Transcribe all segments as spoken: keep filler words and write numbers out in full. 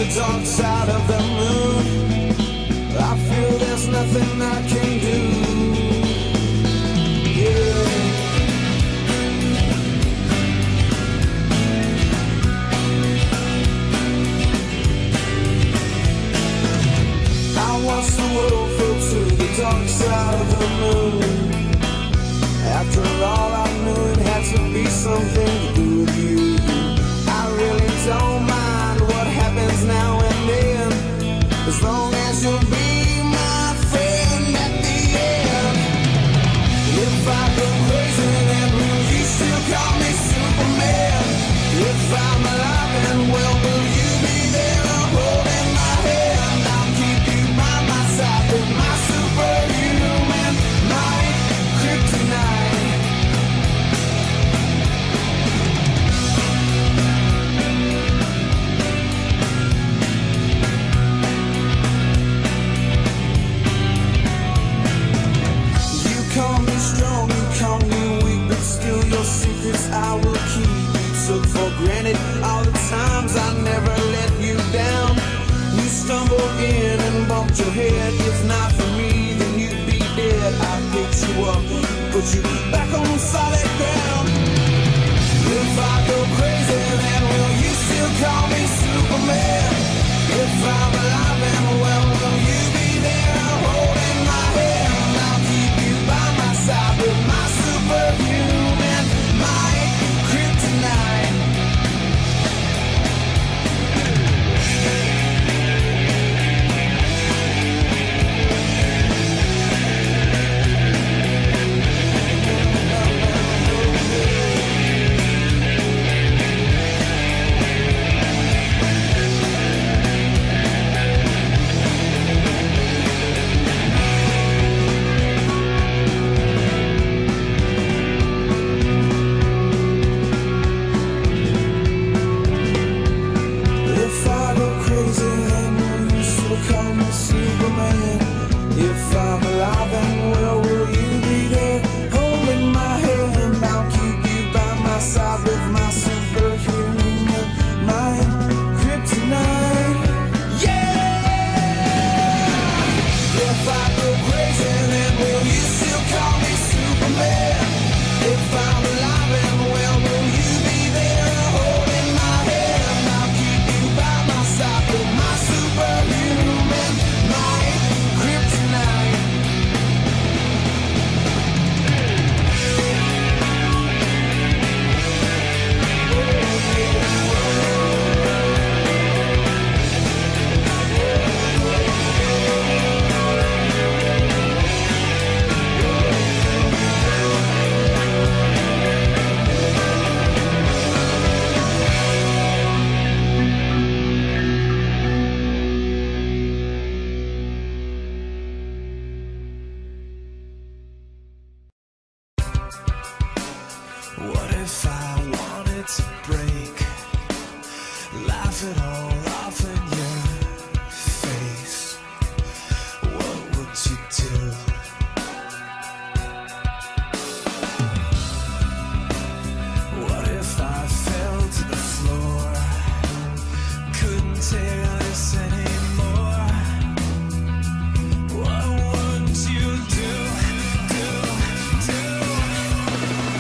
dark side of the moon. I feel there's nothing I can do. Yeah. I watched the world float to the dark side of the moon. After all, I knew it had to be something to do with you. I really don't mind what happens now and then, as long as you'll be my friend at the end. If I go crazy, then will you still call me Superman? If I'm alive and well, will you be there holding my hand? I'll keep you by my side with my superhuman might, kryptonite. Call me strong, you call me weak, but still your secrets I will keep. You took for granted all the times I never let you down. You stumbled in and bumped your head. If not for me, then you'd be dead. I picked you up, put you back on solid ground. If I go crazy, then will you still call me Superman? If I'm alive and well, will you be there holding my hand? I'll keep you by my side with my superhuman might, kryptonite.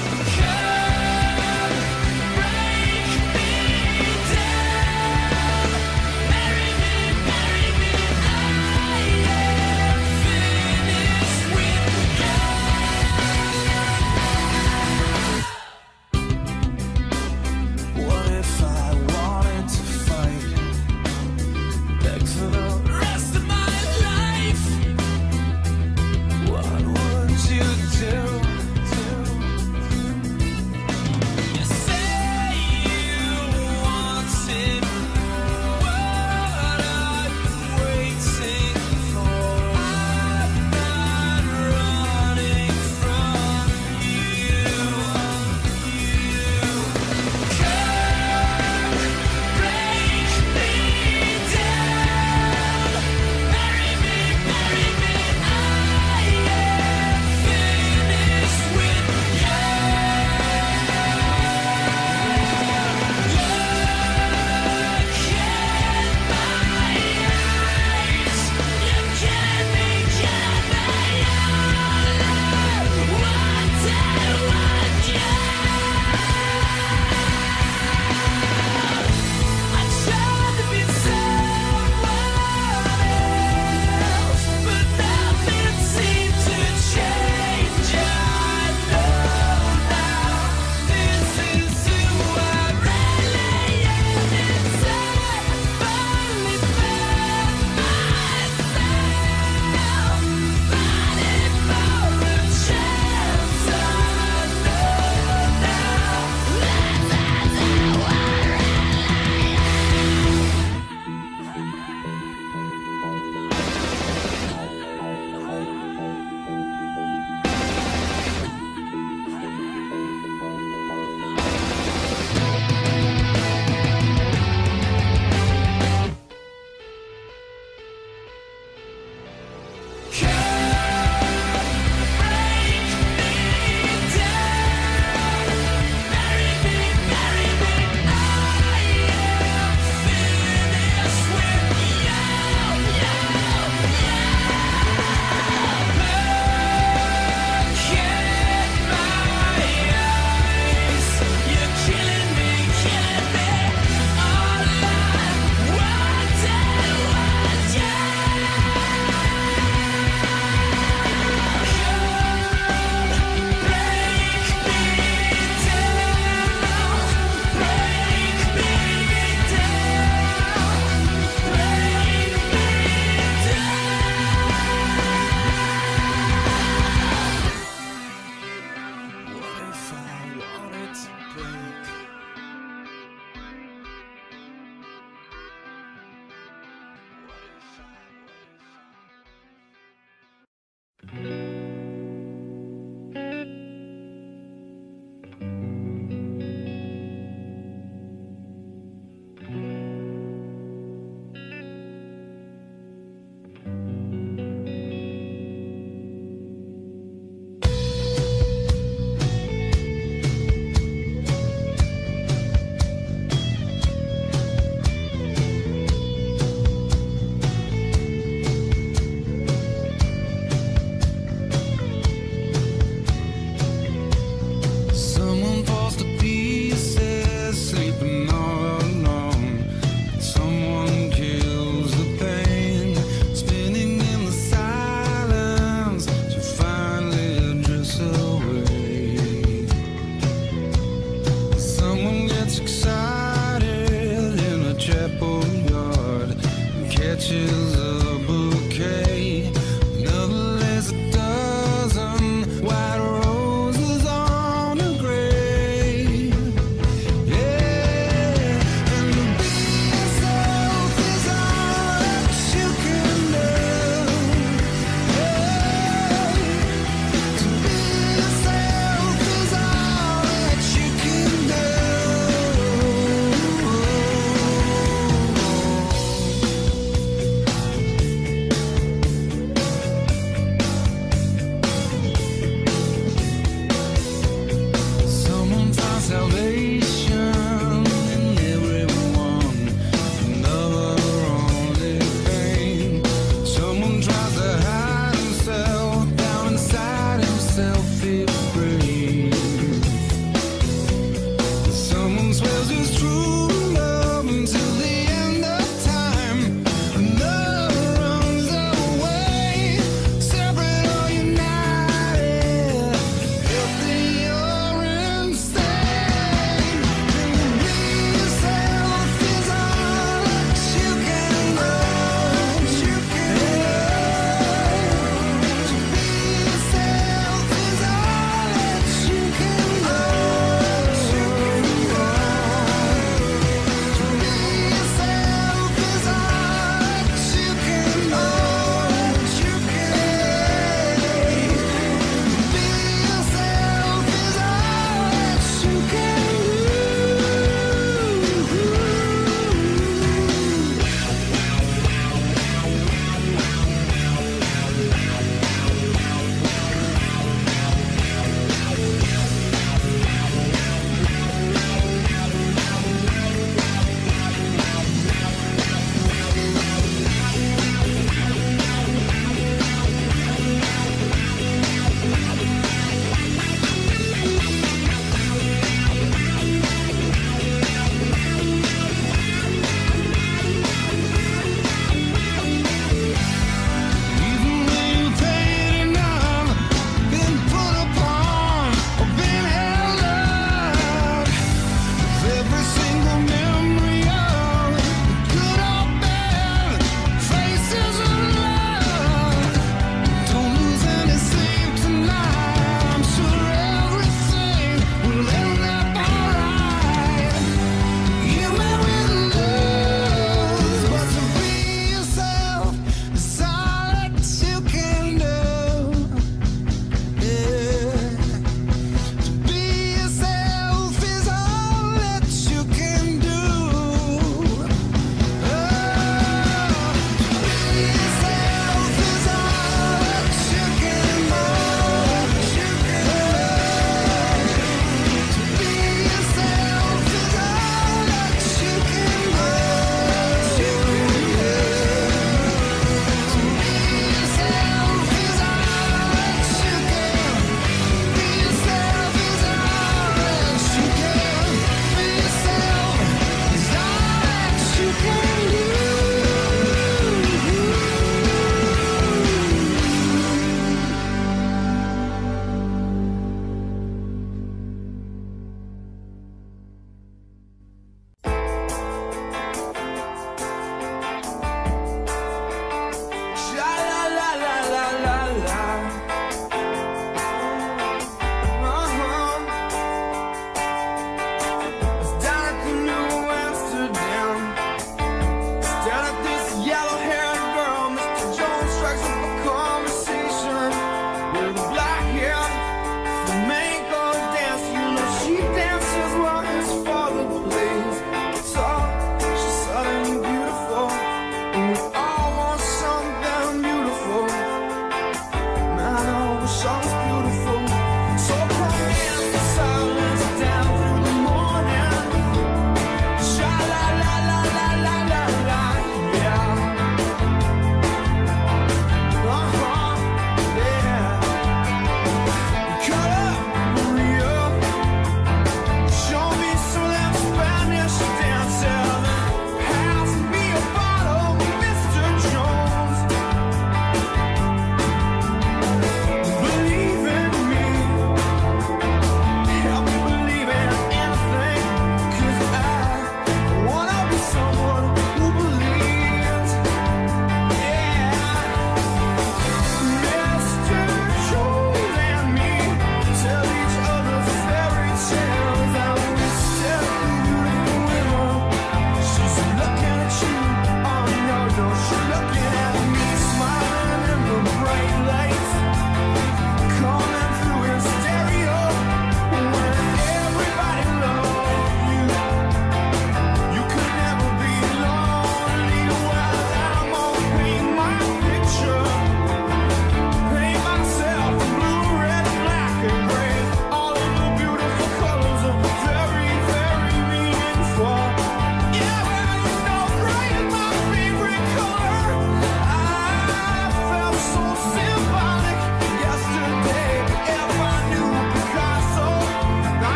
Come break me down.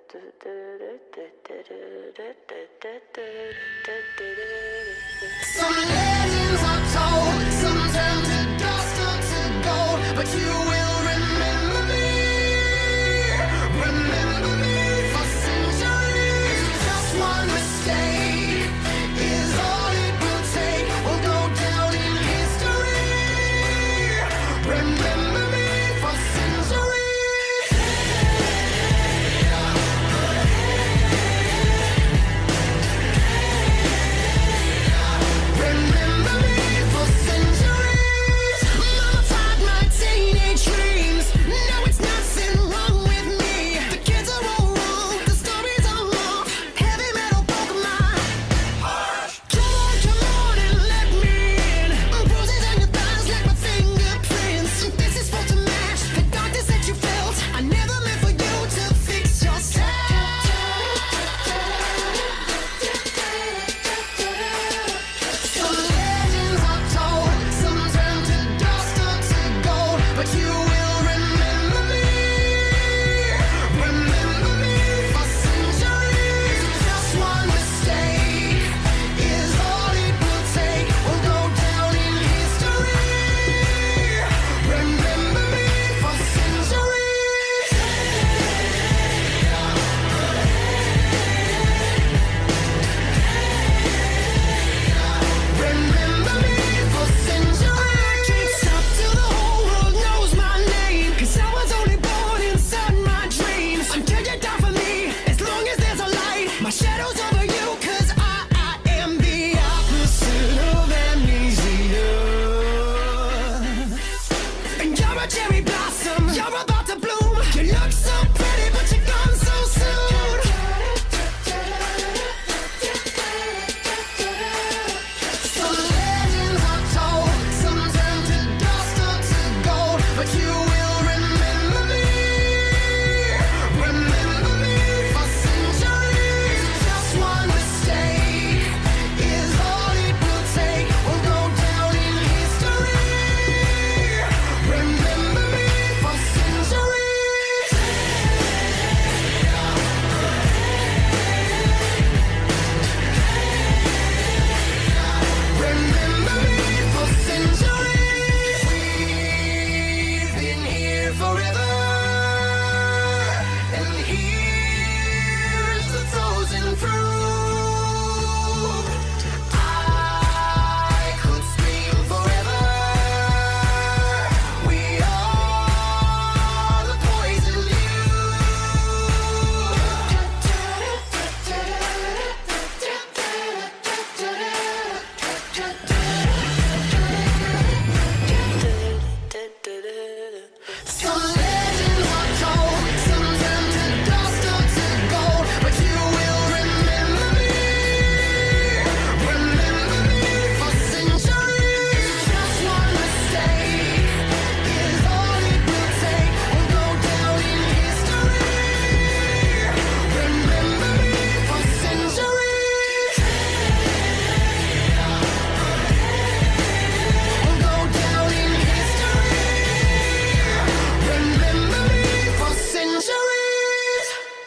Some legends are told, some turn to dust or to gold, but you will remember me, remember me for centuries. Just one mistake is all it will take. We'll go down in history. Remember me for centuries. Remember me for centuries. Mama tied my teenage dreams. Now it's nothing wrong with me. The kids are all wrong, the stories are wrong. Heavy metal broke my heart. Come on, come on and let me in. Bruises on your thighs like my fingerprints. This is for to match the darkness that you felt. I never meant for you to fix yourself. Some legends are told, some turn to dust or to gold, but you will remember me, remember me for centuries. Just one mistake is all it will take. We'll go down in history. Remember me for centuries. Remember me for centuries. I can't stop till the whole world knows my name, 'cause I was only born inside my dreams. Until you die for me, as long as there's a light, my shadow's over you, 'cause I, I am the opposite of amnesia. And you're a cherry blossom, you're about to bloom. You look so pretty, but you're gone so soon. Some legends are told, some turn to dust or to gold, but you will remember me, remember me for centuries. Just one mistake is all it will take. We'll go down in history. Remember me for centuries. Remember me for centuries. We've been here forever, and here's the frozen proof. I could scream forever. We are the poison Some legends are told, some turn to dust or to gold, but you will remember me, remember me for centuries. Just one mistake is all it will take. We'll go down in history. Remember me for centuries. We'll go down in history. Remember me for centuries.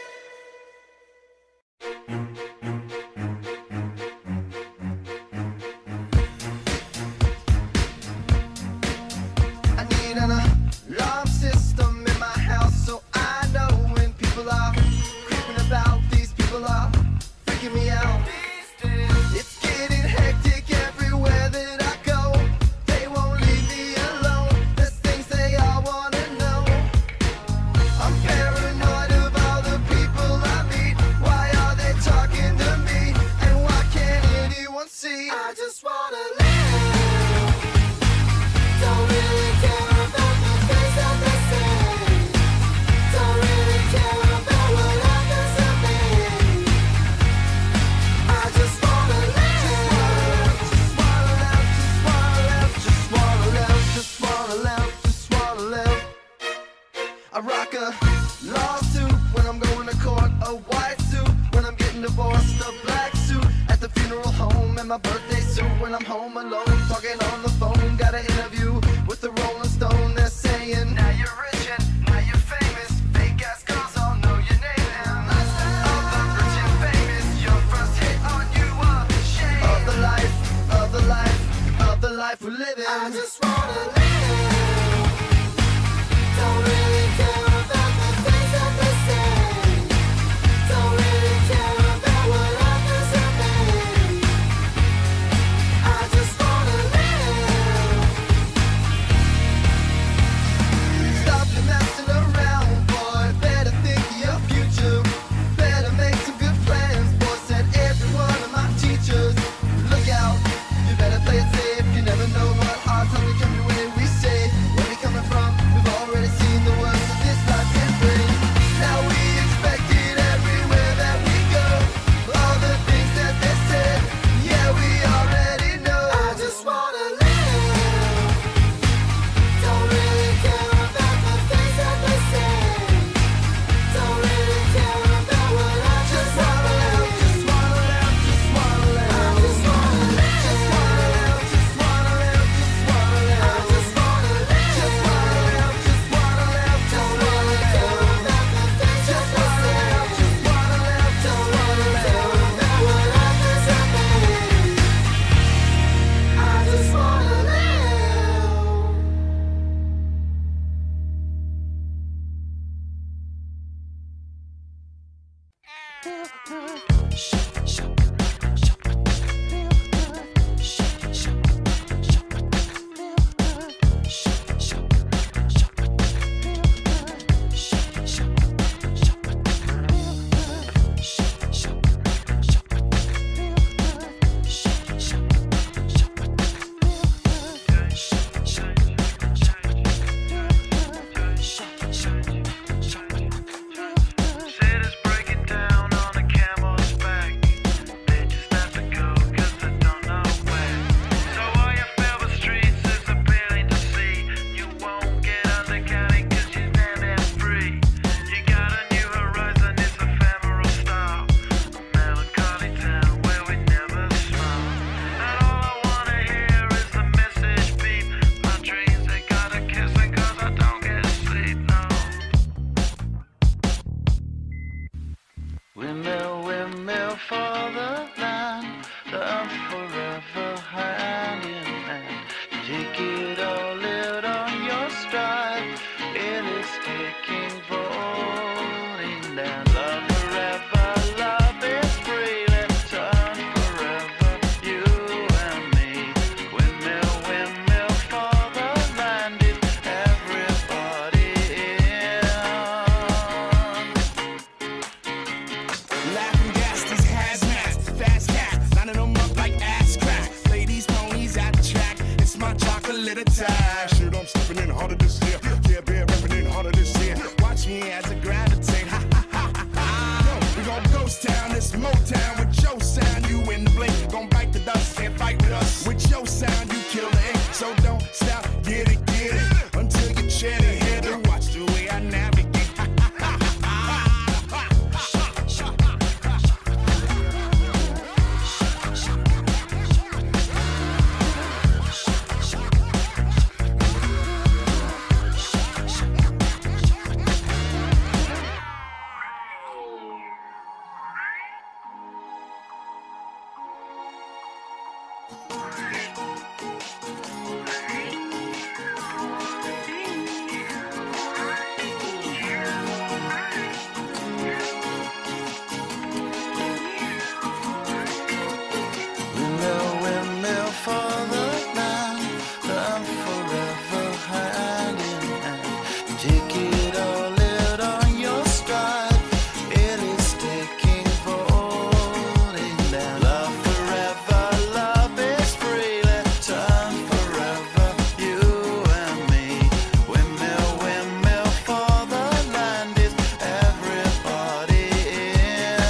I need an alarm system in my house so I know when people are creeping about. These people are freaking me out. It's getting hectic everywhere that I go. They won't leave me alone. There's things they all wanna know. I'm paranoid of all the people I meet. Why are they talking to me? And why can't anyone see? I just wanna live. Don't really care about the things that they say. Don't really care about what happens to me. I just wanna live. Just wanna live, just wanna live, just wanna live, just wanna live, just wanna live. I rock a lawsuit when I'm going to court, a white suit when I'm getting divorced, a black suit at the funeral home, and my birthday suit when I'm home alone, talking on the phone. Got an interview with the Rolling Stone. They're saying, now you're rich and now you're famous. Fake ass girls all know your name. And last Windmill, windmill for the land, the forever hand in hand. Take it all, live on your stride. It is taking, falling down. Love forever, love is free. Let's turn forever, you and me. Windmill, windmill for the land. Is everybody in? Laughing gas, these hazmats, fast cats, lining them up like ass crack. Ladies, ponies at the track, it's my chocolate attack. Shit, I'm stepping in harder this year. Yeah, bear repping in harder this year. Watch me as I gravitate. Ha ha ha ha ha. We gon' ghost town, this Motown with your sound. You in the blink, gon' bite the dust, can't fight with us. With your sound, you kill the ink. So don't stop, get it, get it, until you chat it, hit it. Watch the way I navigate. Windmill, windmill for the land, the forever hand in hand. Take it all, live on your stride. It is taking, falling down. Love forever, love is free. Let's turn forever, you and me. Windmill, windmill for the land. Is everybody in?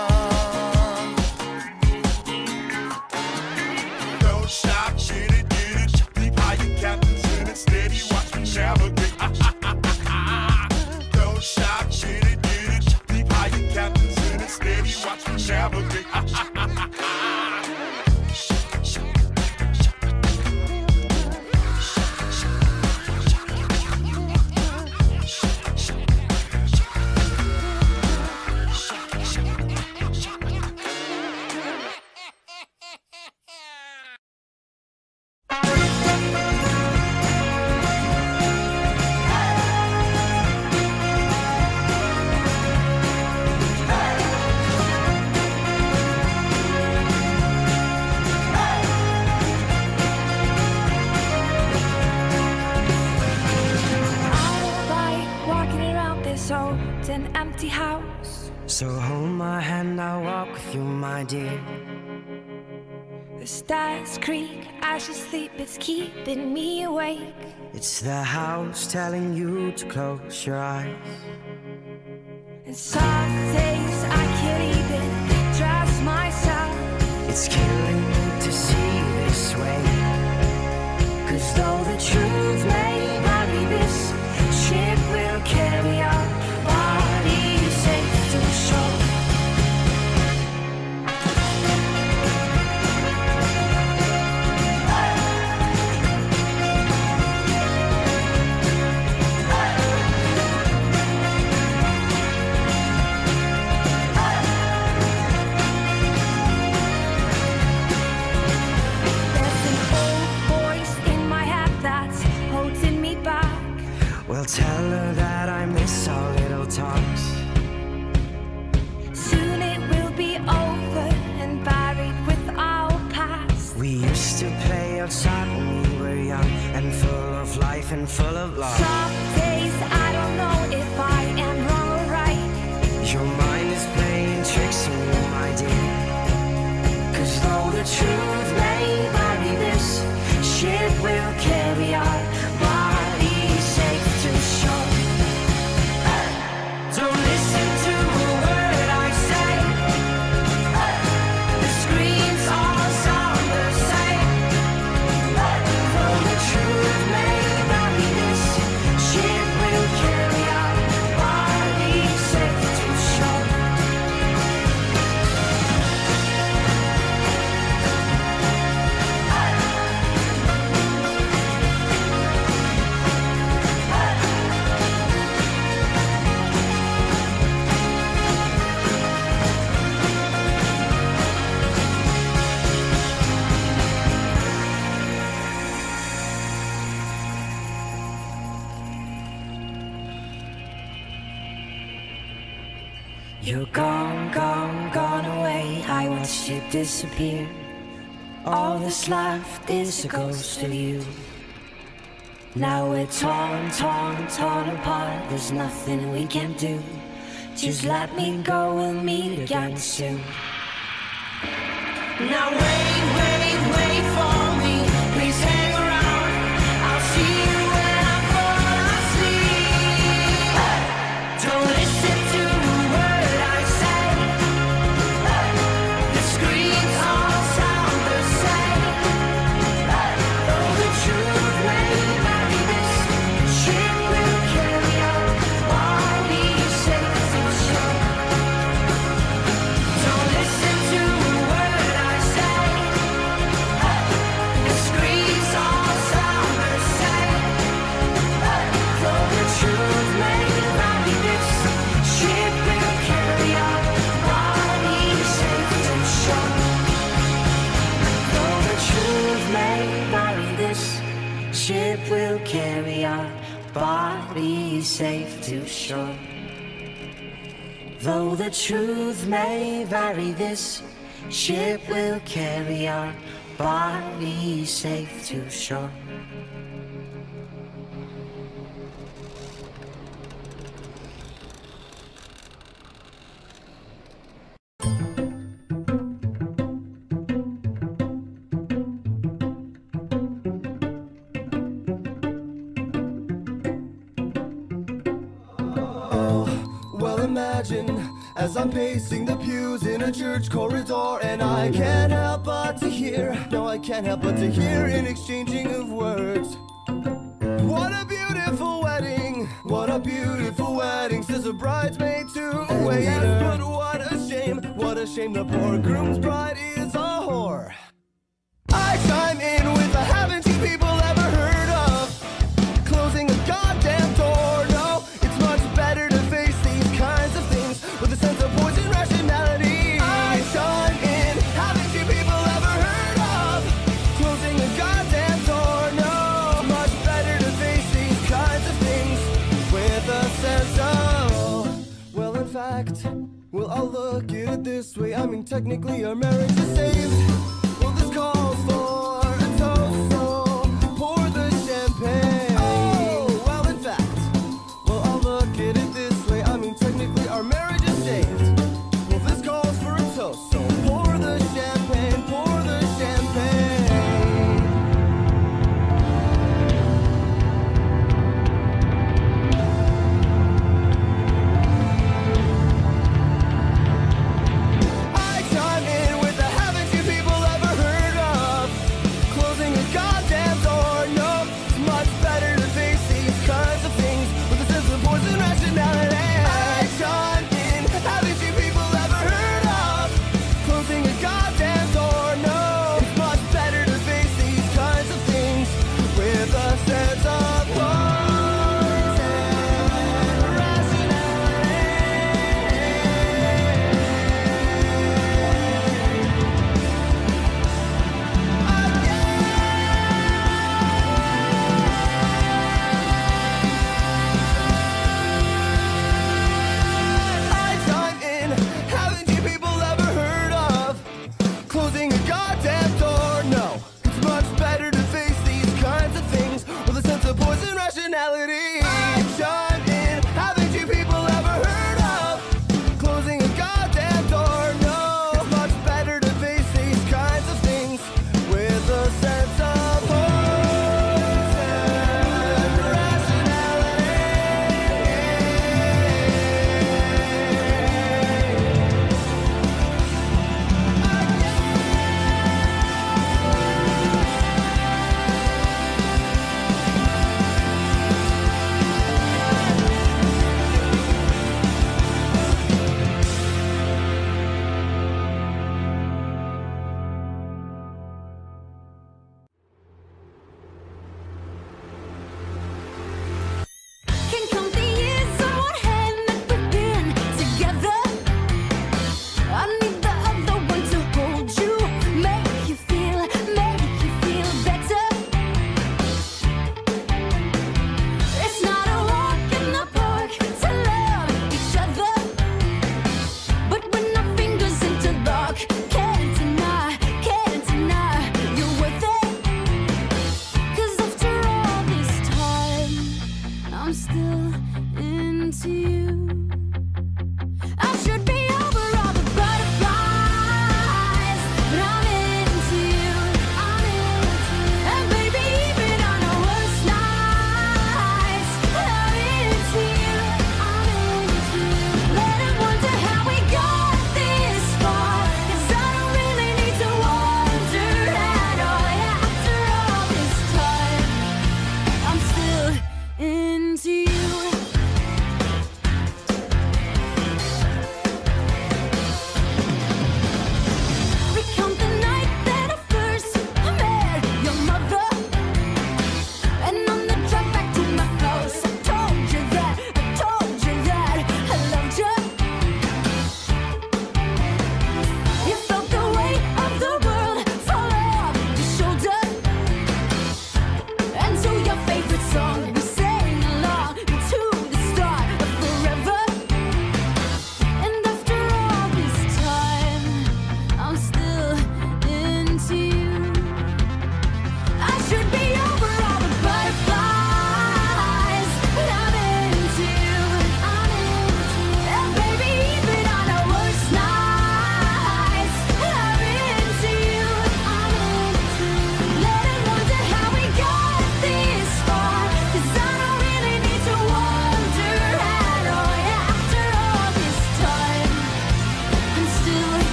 Don't stop, get it, get it. Deep high, your captain's in it. Steady, watch me navigate. Ah, ah, ah, ah, ah. Don't stop, get it, get it. Deep high, your captain's in it. Steady, watch me navigate. Ah, ah, ah, ah, ah. An empty house. So hold my hand, I'll walk with you, my dear. The stars creak as you sleep, it's keeping me awake. It's the house telling you to close your eyes. And some days I can't even trust myself. It's killing me to see this way. Cause though the truth may not be this, ship will carry our bodies safe to shore. Well, tell her that I miss our little talks. Soon You're gone, gone, gone away. I watched you disappear. All that's left is a ghost of you. Now we're torn, torn, torn apart. There's nothing we can do. Just let me go, we'll meet again soon. Now wait, wait, wait for me. Please hang around. I'll see you when I fall asleep. Don't listen to a word I say. The screams all sound the same. Though the truth may vary, this ship will carry our bodies safe to shore. Don't listen to a word I say. The screams all sound the same. Though the truth may vary, this ship will carry our bodies safe to shore. Though the truth may vary, this ship will carry our bodies safe to shore. Though the truth may vary, this ship will carry our bodies safe to shore. Well, imagine as I'm pacing the pews in a church corridor, and I can't help but to hear, no, I can't help but to hear an exchanging of words. What a beautiful wedding, what a beautiful wedding, says a bridesmaid to a waiter. Yes, but what a shame, what a shame, the poor groom's bride is a whore. I chime in with a haven't you people ever heard of closing a goddamn door? No, it's much better to face these kinds of things with a sense of poison rationality. I chime in, haven't you people ever heard of closing a goddamn door? No, it's much better to face these kinds of things with a sense of, well, in fact, well, I'll look at it this way. I mean, technically our marriage is saved. Well, this calls for a toast, so pour the champagne. Oh, well, in fact, well, I'll look at it this way. I mean, technically our marriage is saved. Well, this calls for a toast, so pour the champagne, pour the champagne. I chime in with the haven't you people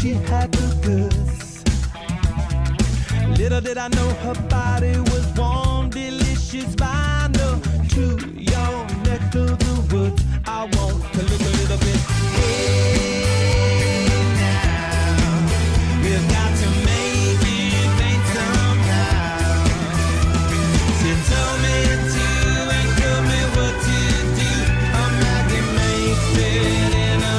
she had the goods. Little did I know her body was warm, delicious vinyl to your neck of the woods. I want to look a little bit. Hey now, we've got to make it rain somehow. She told me to and told me what to do. A magnet makes it in a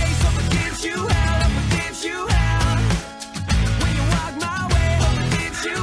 you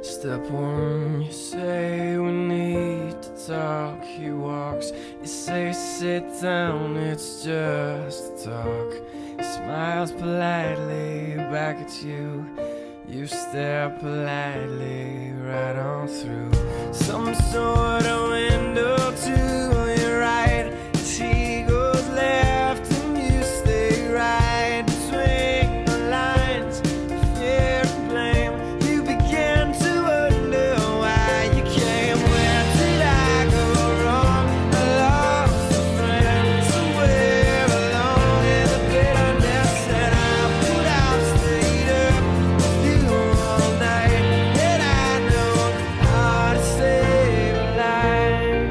Step one, you say we need to talk. He walks, you say sit down, it's just a talk. He smiles politely back at you. You stare politely right on through some sort of window to your right. As he goes left and you stay right between the lines of fear and blame. You begin to wonder why you came. Where did I go wrong? I lost a friend somewhere along in the bitterness that I put out. Stayed up with you all night, and I know how to save a life.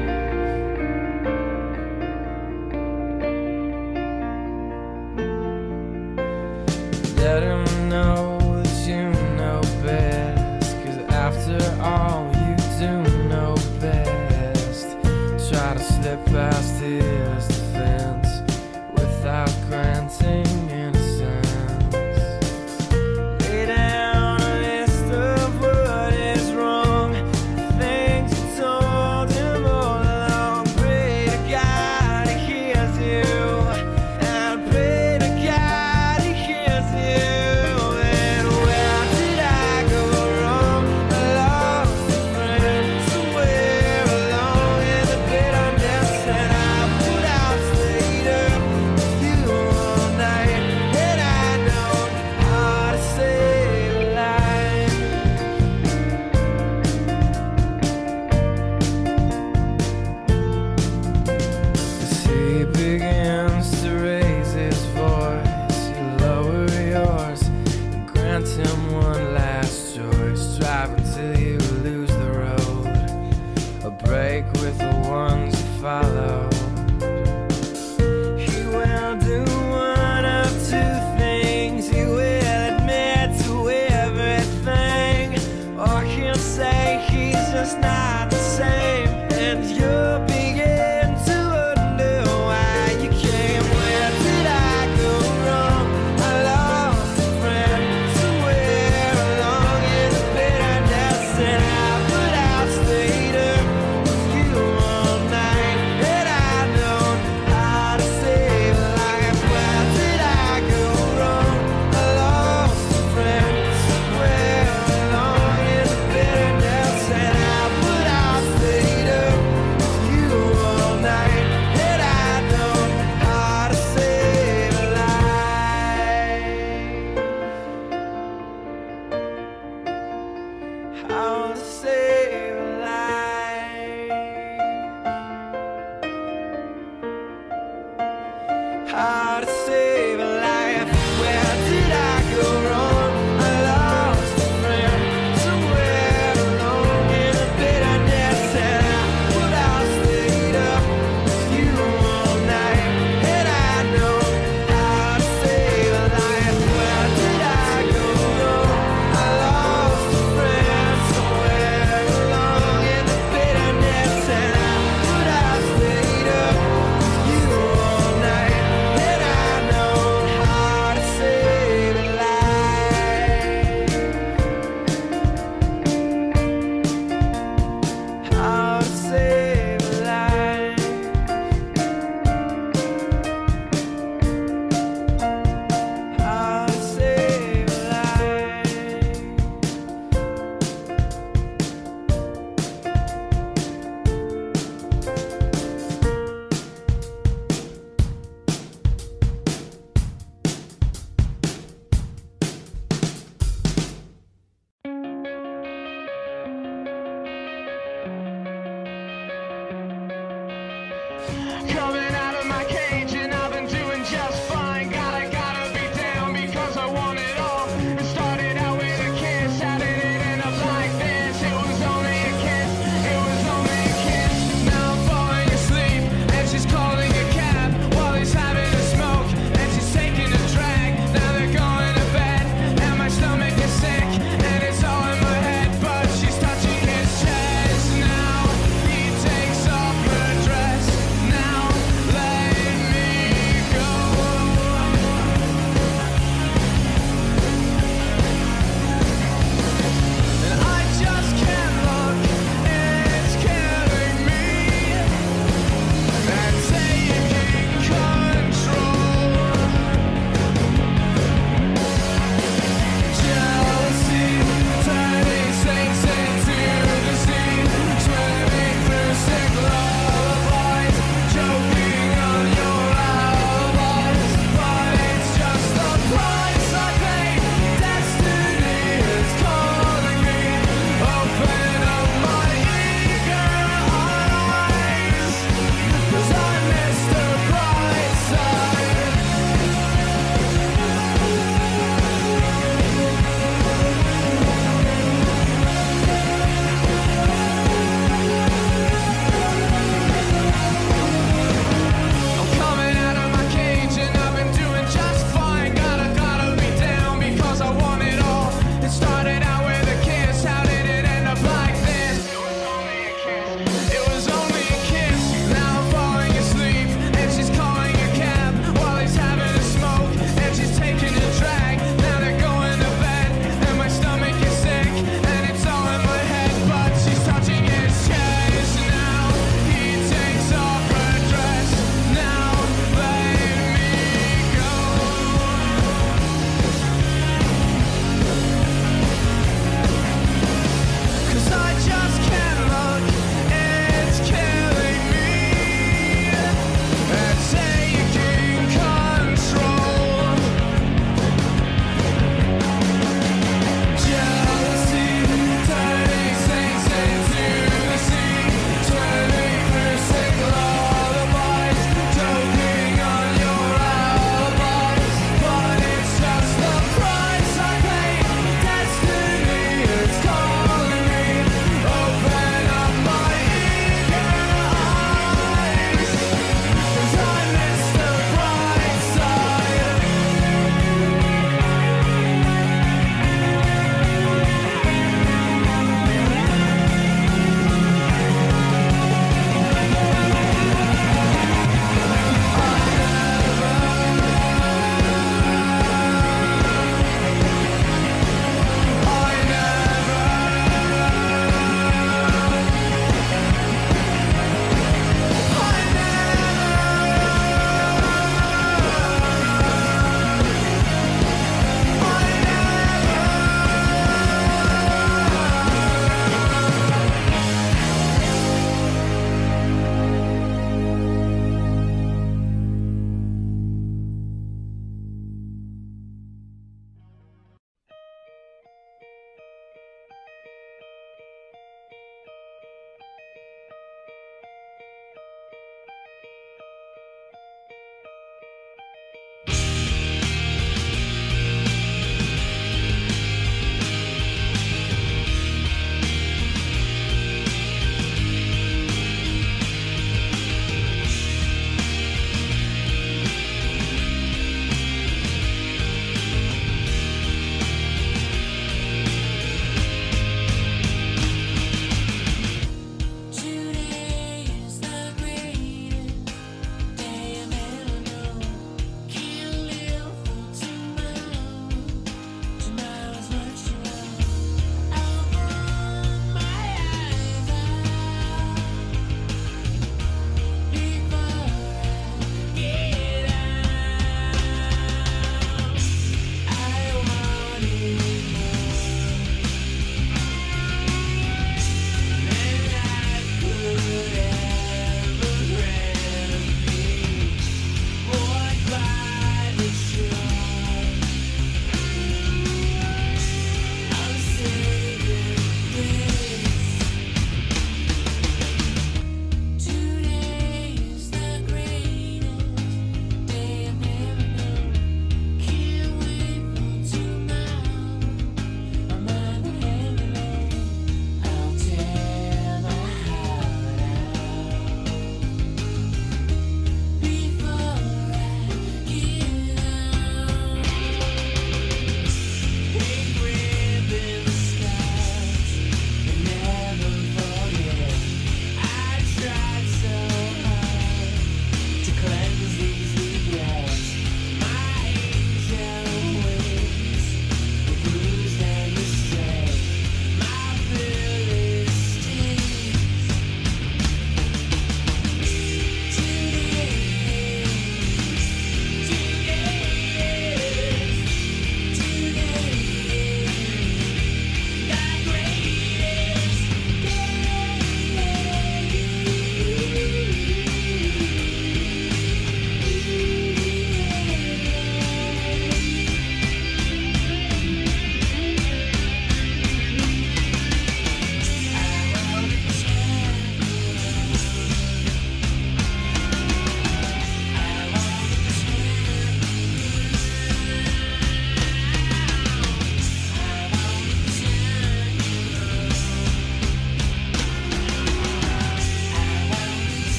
Let him know that you know best, 'cause after all you do know best. Try to slip past his defense without granting innocence. Lay down a list of what is wrong, the things you told him all along. Pray to God he hears you, and pray to God he hears you. And where did I go wrong? I lost a friend somewhere along in the bitterness that I put out. Stayed up with you all night,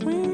swing.